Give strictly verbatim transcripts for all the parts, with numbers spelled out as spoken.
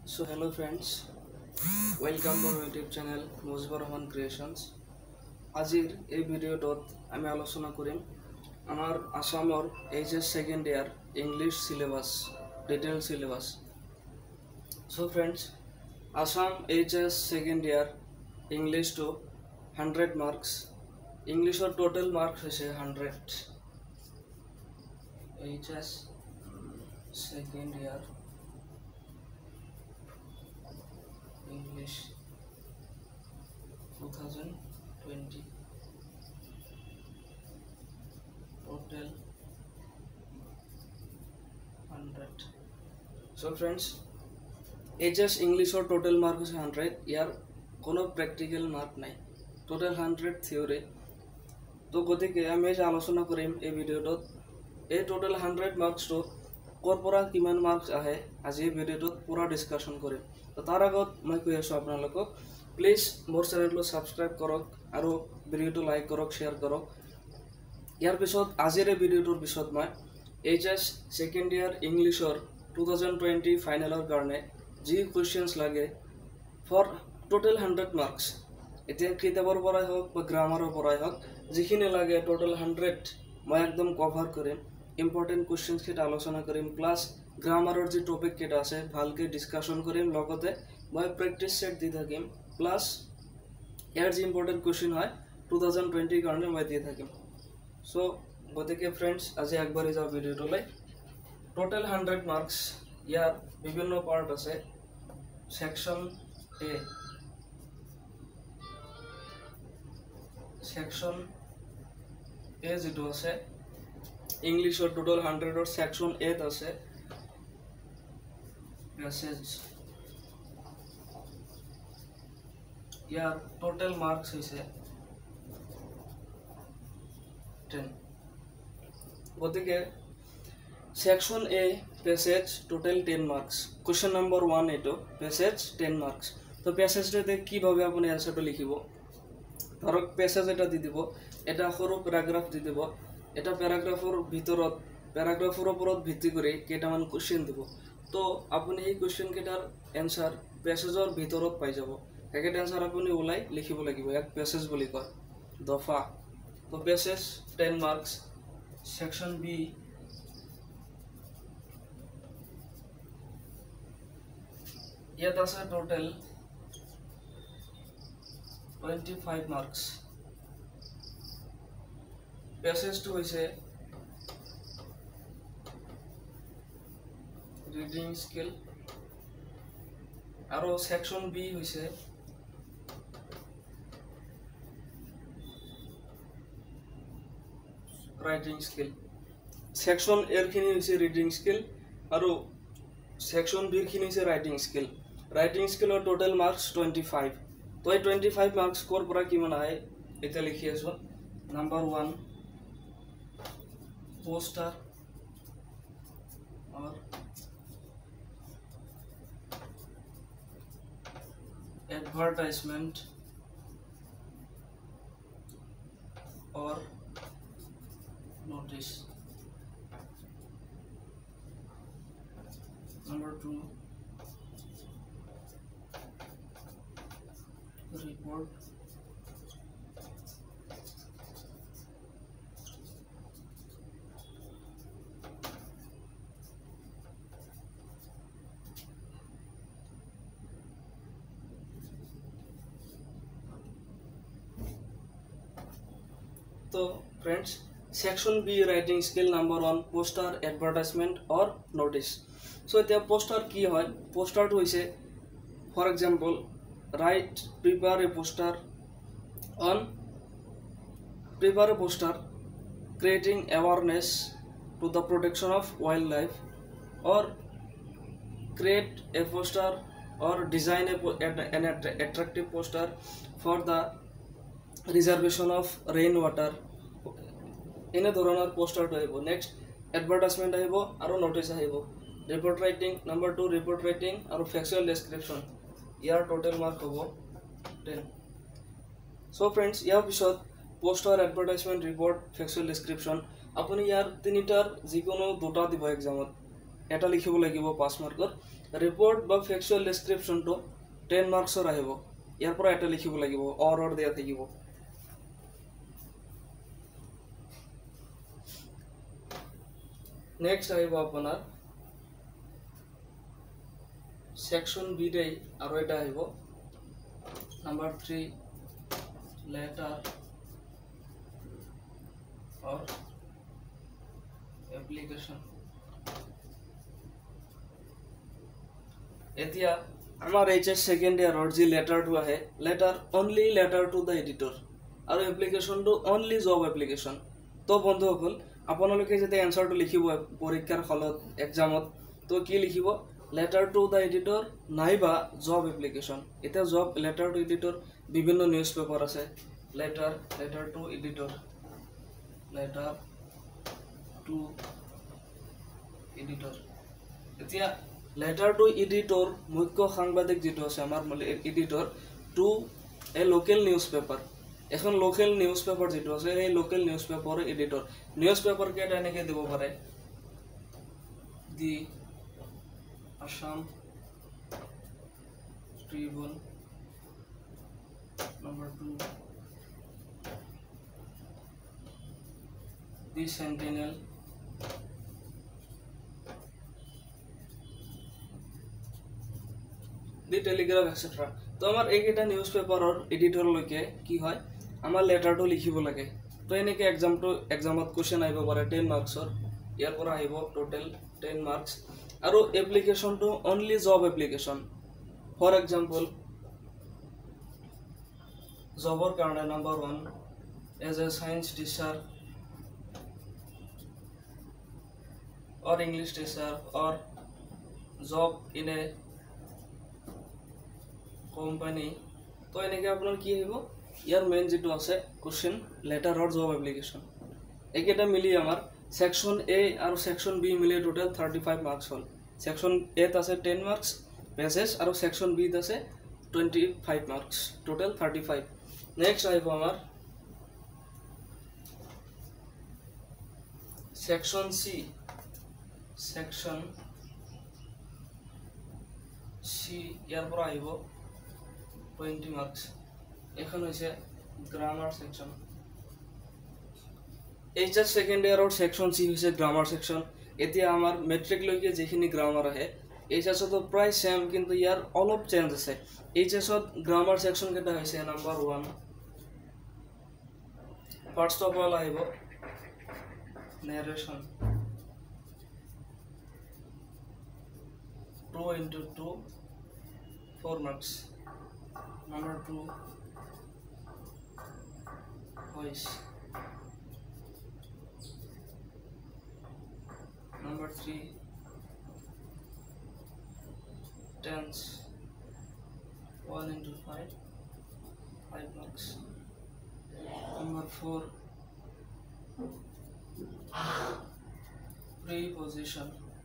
So hello friends, welcome to my YouTube channel Mujibur Rahman Creations. আজিৰ এই ভিডিঅ'টোত আমি আলোচনা কৰিম আমাৰ আসামৰ HS second year English syllabus detail syllabus. So friends, Assam H S second year English to one hundred marks. English or total marks is one hundred. H S second year English twenty twenty total one hundred. So friends, H S English or total mark is one hundred. यार कोनो practical mark नहीं, total one hundred theory. तो गोते के हमें आलोचना करें ये video तो ये total one hundred marks तो कोरपोरा किमान marks आहे आज ये वीडियो तो पूरा discussion करें। तो तारा को मैं कोई ऐसा अपना लोगों प्लीज मोर चैनल को सब्सक्राइब करो और वीडियो तो लाइक करो शेयर करो। यार पिछोत आजिरे वीडियो तो पिछोत मैं एचएस सेकेंड ईयर इंग्लिश और twenty twenty फाइनल और करने जी क्वेश्चंस लगे for total one hundred marks इतने किताबर पढ़ाई हो ब ग्रामर पढ़ाई हो जिखिने लगे टोटल one hundred मैं एकदम कवर करें इम्पोर्टेंट क्वेश्चंस के आलोचना करें प्लस ग्रामर और जी टॉपिक के डासे भाल के डिस्कशन करें लगते मैं प्रैक्टिस सेट दी थकिम प्लस यार जी इम्पोर्टेंट क्वेश्चन है twenty twenty करने मैं दी थकिम। सो गोते के फ्रेंड्स आज एक बार जाओ वीडियो तो ले टोटल one hundred मार्क्स यार विभिन्न पार्ट আছে सेक्शन ए सेक्शन ए যেটো আছে इंग्लिश और टोटल one hundred और सेक्शन ए আছে पैसेज यार टोटल मार्क्स है ten गोते के section A passage total ten marks question number one एटो पैसेज ten मार्क्स। तो पैसेज रे की भाबे आपनि आंसर तो लिखिबो धरक पैसेज एटा दि दिबो एटा सरो पैराग्राफ दि दिबो एटा पैराग्राफर ভিতৰত पैराग्राफर ওপৰত ভিত্তি কৰি কেটামান क्वेश्चन দিব। तो आपनि এই क्वेश्चन কেটাৰ आंसर पैसेजर ভিতৰত পাই যাব একেটা आंसर आपनि ওলাই লিখিব লাগিব এক पैसेज বুলি কয় দফা। तो passage ten marks section B यात আছে total twenty-five marks passage two হৈছে रीडिंग स्किल और सेक्शन बी হৈছে राइटिंग स्किल। सेक्शन ए खिनि হৈছে रीडिंग स्किल और सेक्शन बी खिनि হৈছে राइटिंग स्किल। राइटिंग स्किल और टोटल मार्क्स twenty-five। तो ये twenty-five मार्क्स कोर পৰা কিমান আহে এটা লিখি আছো। नंबर one पोस्टर और एडवर्टाइजमेंट और नोटिस। नंबर टू रिपोर्ट तो friends section B writing skill number one poster advertisement और नोटिस। सो इतना पोस्टर की है पोस्टर तो होइसे for example write prepare a poster on prepare a poster creating awareness to the protection of wild life और create a poster और design an attractive poster for the reservation of rain water एने धৰণৰ poster আহিব। Next advertisement আহিব আৰু notice আহিব। Report writing number two report writing और factual description यार टोटल मार्क হ'ব ten। सो फ्रेंड्स यार पिছত poster advertisement report factual description আপুনি यार তিনিটাৰ যিকোনো দুটা দিব एग्जामत এটা লিখিব লাগিব পাঁচ মাৰ্কৰ ৰিপৰ্ট বা ফেক্চুৱেল ডেসক্ৰিপশনটো টেন মাৰ্কছৰ আহিব ইয়াৰ পৰা এটা লিখিব লাগিব অৰ অৰ দিয়া থাকিব নেক্সট আহিব আপোনাৰ সেকশন বি দে আৰু এটা আহিব number three letter or application এতিয়া আমাৰ এইচএস সেকেন্ড ইয়াৰৰ যি লেটাৰটো আহে letter only letter to the editor আৰু এপ্লিকেশনটো অনলি জব এপ্লিকেশন তো বন্ধুসকল আপোনালোকে যেতিয়া এনসাৰটো লিখিব পৰীক্ষাৰ হলত এক্সামত তো কি লিখিব letter to the editor নাইবা job application এটা job letter to editor বিভিন্ন নিউজ পেপার আছে letter letter to editor letter to editor এতিয়া letter to editor মুখ্য সাংবাদিক যেটো আছে আমাৰ editor to a local newspaper এখন লোকেল নিউজ পেপার যেটো আছে এই লোকেল নিউজ পেপাৰৰ এডিটৰ নিউজ পেপাৰ কেটা এনেকে দিব পাৰে দি Assam Tribune number two the Sentinel the Telegraph et cetera তো আমাৰ এইকেইটা নিউজ পেপাৰৰ এডিটৰ লৈকে কি হয় আমাৰ লেটাৰটো লিখিব লাগে তো এনেকে এক্সামটো এক্সামত কোৱেশ্চন আহিব পাৰে টেন মাৰ্কছৰ ইয়াৰ পৰা আহিব টোটাল টেন মাৰ্কছ আৰু এপ্লিকেশনটো only job application for example জবৰ কাৰণে number one as a science teacher or English teacher or job in a company তো এনেকে আপোনাৰ কি আহিব ইয়াৰ মেইন যেটো আছে question letter or job application একেটা মিলি আমাৰ সেকশন এ আৰু সেকশন বি মিলি টোটাল থাৰ্টি ফাইভ মার্কস হল সেকশন এ ত আছে টেন মার্কস পেজেস আৰু সেকশন বি ত আছে twenty five marks total thirty five next আহিব আমাৰ সেকশন সি সেকশন সি ইয়াৰ পৰা আহিব টুৱেণ্টি মার্কস এখন হৈছে grammar section HS second year আৰু সেকশন সি হৈছে গ্ৰামাৰ সেকশন এতিয়া আমাৰ মেট্ৰিক লৈকে যেখিনি গ্ৰামাৰ আহে এইচএস তো প্ৰায় সেম কিন্তু ইয়াৰ অলপ চেঞ্জ আছে এইচএস ত গ্ৰামাৰ সেকশন কেটা হৈছে number one first of all আহিব narration two into two four marks number two voice number three tense one into five five marks number four preposition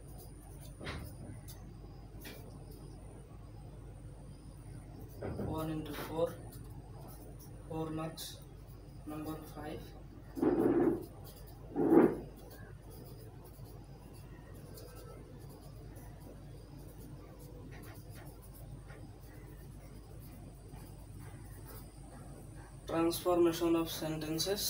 one into four four marks number five transformation of sentences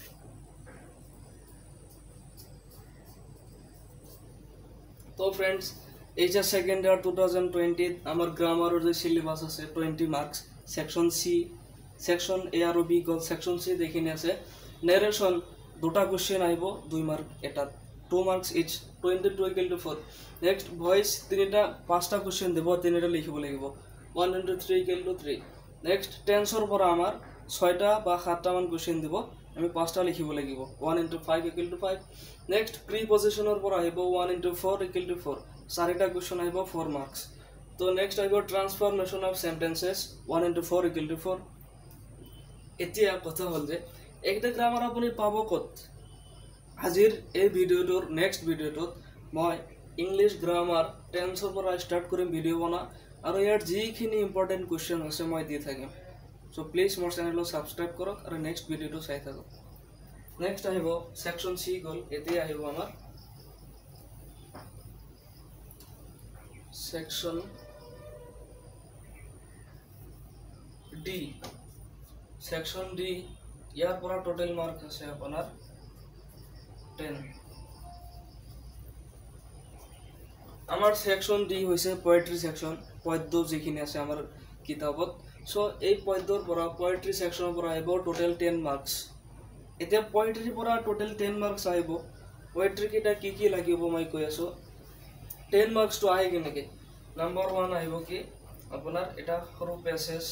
तो friends HS second year twenty twenty আমার গ্রামারের যে syllabus আছে twenty marks section C section A আর B গল section C দেখিনি আছে narration দুটা কোশ্চেন আইবো দুই মার্ক এটা two marks each twenty-two equal to four next voice তিনটা পাঁচটা কোশ্চেন দেব তিনটা লিখিব লাগিব one into three equal to three next টেন্সৰ পৰা আমাৰ ছয়টা বা সাতটা মান কোশ্চেন দিব আমি পাঁচটা লিখিব লাগিব one into five equal to five next প্রিপজিশনৰ পৰা আহিব one into four equal to four চাৰিটা কোশ্চেন আহিব four মার্কস তো নেক্সট আহিব transformation of sentences one into four equal to four এতিয়া কথা হল যে একটা গ্রামার আপুনি পাব কত আজিৰ এই ভিডিওটোৰ নেক্সট ভিডিওটোত মই ইংলিশ গ্রামার টেন্সৰ পৰা স্টার্ট কৰিম ভিডিও বনা আৰু ইয়াৰ যিখিনি ইম্পৰ্টেন্ট কোশ্চেন আছে মই দি থাকিম সো প্লিজ মোৰ চেনেলটো সাবস্ক্রাইব কৰক আৰু নেক্সট ভিডিওটো চাই থাকক নেক্সট আহিব সেকশন সি গল এতিয়া আহিব আমাৰ section D section D ইয়াৰ পৰা total mark আছে আপোনাৰ ten আমাৰ section D হৈছে poetry section পদ্য যিখিনি আছে আমাৰ কিতাপত সো এই পদ্যৰ পৰা poetry section পৰা আহিব total ten marks এতিয়া poetry পৰা total ten marks আহিব poetry কিটা কি কি লাগিব মই কৈ আছো ten marks to আহে কেনেকে number one আহিব কি আপোনাৰ এটা সৰু passage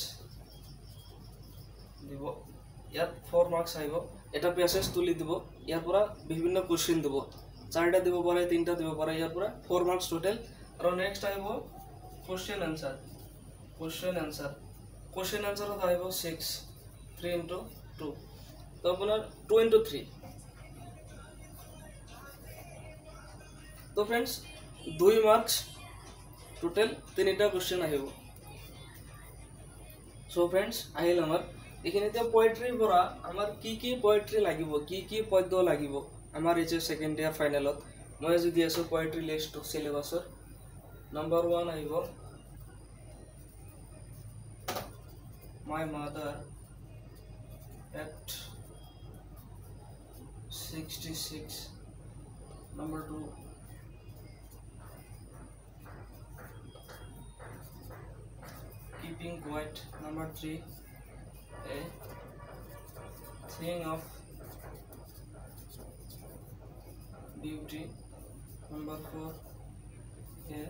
দিব ইয়াত four marks আহিব এটা passage তুলি দিব ইয়াৰ পৰা বিভিন্ন কোশ্চেন দিব চাৰটা দিব পাৰে তিনটা দিব পাৰে ইয়াৰ পৰা four marks total আৰু নেক্সট আহিব question answer question answer question answer আহিব six three into two তো আপোনাৰ two into three তো फ्रेंड्स two marks total তিনিটা question আহিব সো फ्रेंड्स আহিল আমাৰ এখানেতে পোয়েট্রি পৰা আমাৰ কি কি পোয়েট্রি লাগিব কি কি পদ্য লাগিব আমাৰ এই যে সেকেন্ড ইয়াৰ ফাইনালত মই যদি আছো পোয়েট্রি লিস্ট সিলেবাসৰ নাম্বার one আহিব my mother at sixty-six number two keeping quiet number three a thing of beauty number four a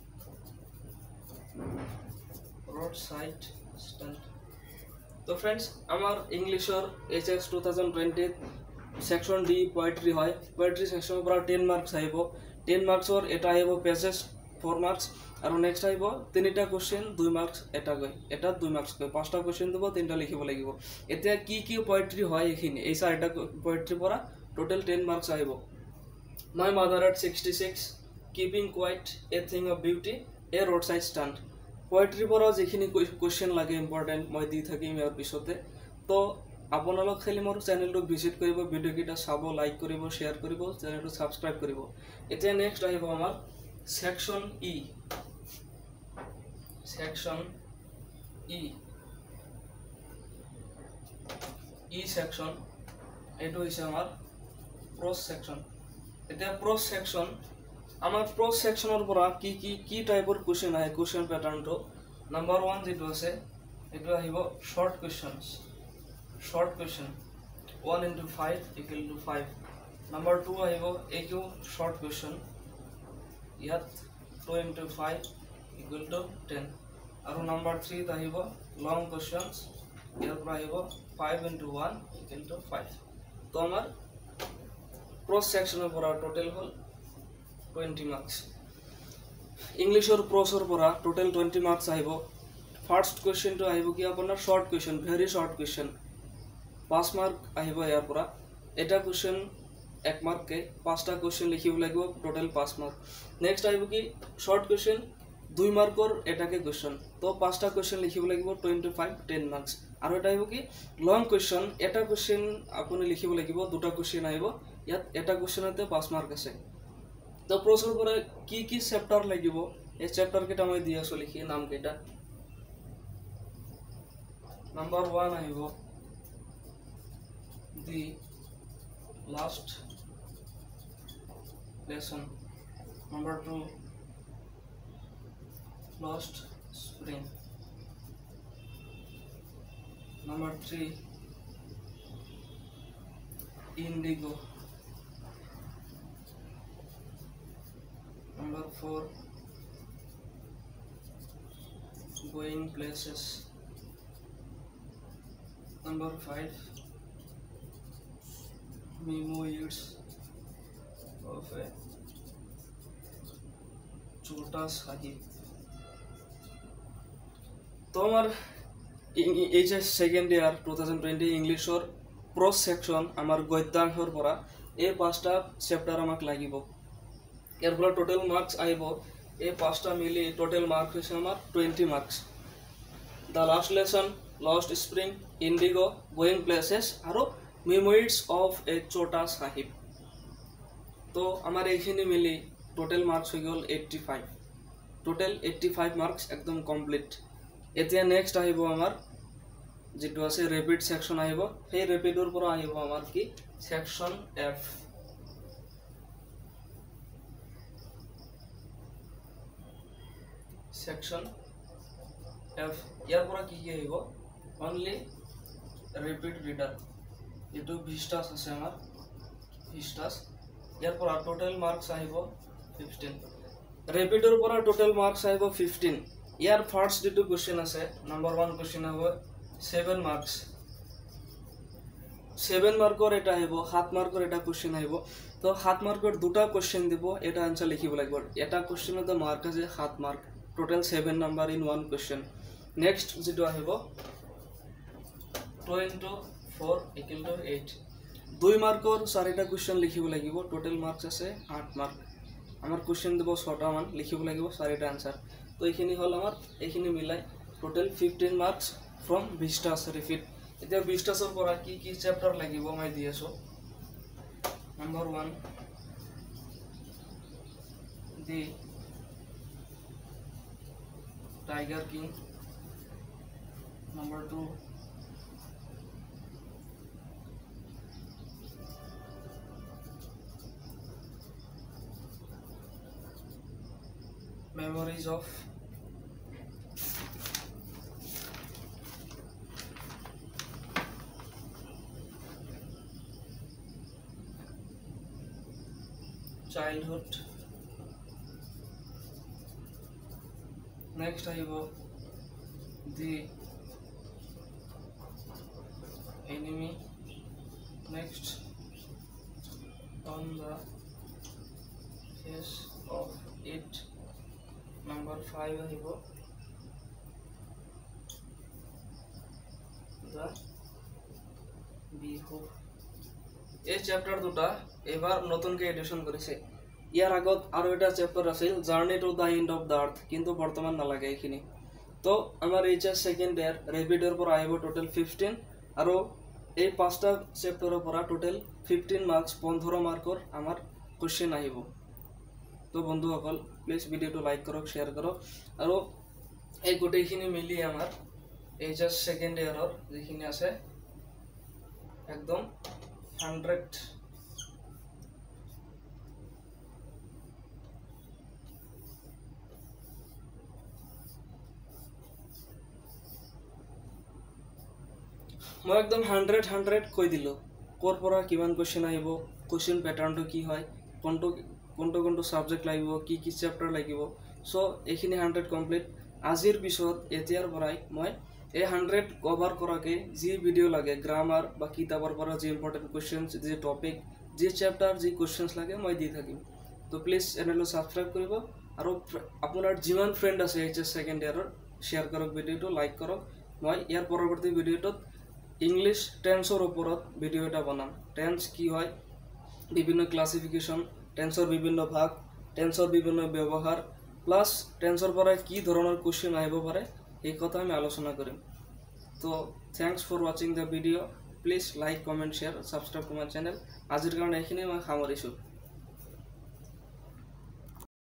roadside stand तो फ्रेंड्स আমার ইংলিশৰ HS twenty twenty section D poetry হয় poetry সেকশনৰ পৰা ten marks আহিব ten মার্কসৰ এটা আহিব পেজেস four মার্কস আৰু নেক্সট আহিব তিনিটা কোশ্চেন two মার্কস এটা গৈ এটা two মার্কস গৈ পাঁচটা কোশ্চেন দিব তিনটা লিখিব লাগিব এতিয়া কি কি পোয়েট্রি হয় এখিনি এই চাৰিটা পোয়েট্রি পৰা টোটাল ten মার্কস আহিব my mother at sixty-six keeping quiet a thing of beauty a roadside stand poetry পৰা যেখিনি কোশ্চেন লাগে ইম্পৰ্টেন্ট মই দি থাকিম ইয়াৰ পিছতে তো আপোনালোক খালি মোৰ চেনেলটো ভিজিট কৰিব ভিডিও কিটা চাব লাইক কৰিব শেয়াৰ কৰিব চেনেলটো সাবস্ক্ৰাইব কৰিব এতিয়া নেক্সট আহিব আমাৰ section E section E E section এটো হৈছে আমাৰ প্রোজ সেকশন এতিয়া প্রোজ সেকশন আমার প্রোজ সেকশনৰ পৰা কি কি কি টাইপৰ কোশ্চেন আহে কোশ্চেন প্যাটাৰ্নটো নাম্বার one যেটো আছে এটো আহিব short questions short question one into five equal to five number two আহিব একো শর্ট কোশ্চেন ইয়াত two into five equal to ten আৰু নাম্বার three আহিব লং কোশ্চেনস ইয়াৰ পৰা আহিব five into one equal to five তো আমাৰ প্রোজ সেকশনৰ পৰা টোটাল হল twenty marks ইংলিশৰ প্ৰসৰ পৰা টোটাল twenty marks আহিব ফাৰ্স্ট কোশ্চেন টো আহিব কি আপোনাৰ short question very short question পাঁচ মার্ক আহিব ইয়াৰ পৰা এটা কোশ্চেন এক মার্ক কে পাঁচটা কোশ্চেন লিখিব লাগিব টোটাল পাঁচ মার্ক নেক্সট আহিব কি শর্ট কোশ্চেন দুই মার্কৰ এটাকে কোশ্চেন তো পাঁচটা কোশ্চেন লিখিব লাগিব twenty-five ten marks আৰু এটা আহিব কি লং কোশ্চেন এটা কোশ্চেন আপুনি লিখিব লাগিব দুটা কোশ্চেন আহিব ইয়াত এটা কোশ্চেনতে পাঁচ মার্ক আছে তো প্রসর পৰা কি কি চ্যাপ্টার লাগিব এই চ্যাপ্টার কেটা মই দি আছো লিখি নাম কেটা নাম্বার one আহিব the last lesson number two last spring number three Indigo number four going places number five memoirs of a chota sahib তোমার HS second year twenty twenty ইংলিশৰ প্রোজ সেকশন আমার গদ্যাংশৰ পৰা এই পাঁচটা চ্যাপ্টার আমাক লাগিব এর পৰা টোটাল মার্কস আইব এই পাঁচটা মিলি টোটাল মার্কস হৈছে আমাৰ twenty marks the last lesson lost spring indigo going places আৰু memoirs of a chota sahib তো আমাৰ এইখিনি মিলি টোটাল মার্কস হৈ গল eighty-five টোটেল eighty-five মার্কস একদম কমপ্লিট এতিয়া নেক্সট আহিব আমাৰ যেটো আছে ৰেপিড সেকশন আহিব সেই ৰেপিডৰ পৰা আহিব আমাৰ কি সেকশন এফ সেকশন এফ ইয়াৰ পৰা কি কি আহিব অনলি ৰেপিড ৰিডাৰ এটো ভিস্টাস আছে আমাৰ ভিস্টাস ইয়াৰ পৰা টোটাল মার্কস আহিব fifteen ৰেপিডৰ পৰা টোটাল মার্কস আহিব fifteen ইয়াৰ ফার্স্ট যেটো কোশ্চেন আছে নাম্বার one কোশ্চেন হ'ব seven মার্কস seven মার্কৰ এটা আহিব seven মার্কৰ এটা কোশ্চেন আহিব তো seven মার্কৰ দুটা কোশ্চেন দিব এটা আনসার লিখিব লাগিব এটা কোশ্চেনত মার্ক আছে seven mark total seven number in one question next যেটো আহিব two into four equal to eight two মার্কৰ চাৰিটা কোশ্চেন লিখিব লাগিব টোটাল মার্কস আছে eight মার্ক আমার কোশ্চেন দিব ছটা মান লিখিব লাগিব চাৰিটা আনসার তো এইখিনি হল আমার এইখিনি মিলাই total fifteen marks from vistas repeat এতিয়া vistasৰ পৰা কি কি চ্যাপ্টাৰ লাগিব মই দি আছো number one the tiger king number two memories of childhood next I go the enemy next on the face of it number five I go the bihu এই chapter দুটা এবার নতুনকে এডিশন করেছে ইয়ার আগত আৰু এটা চ্যাপ্টার আছিল journey to the end of the earth কিন্তু বর্তমান না লাগে এখিনি তো আমার এইচএস সেকেন্ড ইয়ার রেপিডৰ পৰা আহিব টোটাল fifteen আৰু এই পাঁচটা চ্যাপ্টাৰৰ পৰা টোটাল fifteen মার্কস fifteen মার্কৰ আমাৰ কোশ্চেন আহিব তো বন্ধুসকল প্লিজ ভিডিওটো লাইক কৰক শেয়ার কৰক আৰু এই গোটেইখিনি মিলি আমাৰ এইচএস সেকেন্ড ইয়াৰৰ যিখিনি আছে একদম hundred মই একদম hundred hundred কই দিলো কোৰ পৰা কিমান কোশ্চেন আহিব কোশ্চেন প্যাটাৰ্নটো কি হয় কোনটো কোনটো কোনটো সাবজেক্ট লাগিব কি কি চ্যাপ্টাৰ লাগিব সো এইখিনি hundred কমপ্লিট আজিৰ পিছত এতিয়াৰ পৰাই মই এই hundred কভার কৰাকে যি ভিডিও লাগে গ্রামার বা কিতাবৰ পৰা যি ইম্পৰ্টেন্ট কোশ্চেনস যি টপিক যি চ্যাপ্টাৰ যি কোশ্চেনস লাগে মই দি থাকিম তো প্লিজ চেনেলটো সাবস্ক্রাইব কৰিব আৰু আপোনাৰ যিমান ফ্ৰেন্ড আছে এইচএস সেকেন্ড ইয়াৰৰ শেয়ার কৰক ভিডিওটো লাইক কৰক মই ইয়াৰ পৰৱৰ্তী ভিডিওটোত ইংলিশ টেন্সৰ ওপৰত ভিডিও এটা বনাম টেন্স কি হয় বিভিন্ন ক্লাসিফিকেশন টেন্সৰ বিভিন্ন ভাগ টেন্সৰ বিভিন্ন ব্যৱহাৰ প্লাস টেন্সৰ পৰা কি ধৰণৰ কোশ্চেন আহিব পাৰে এই কথা আমি আলোচনা কৰিম তো thanks for watching the video please like comment share subscribe to my channel আজিৰ কাৰণে এইখিনি মই সামৰিছো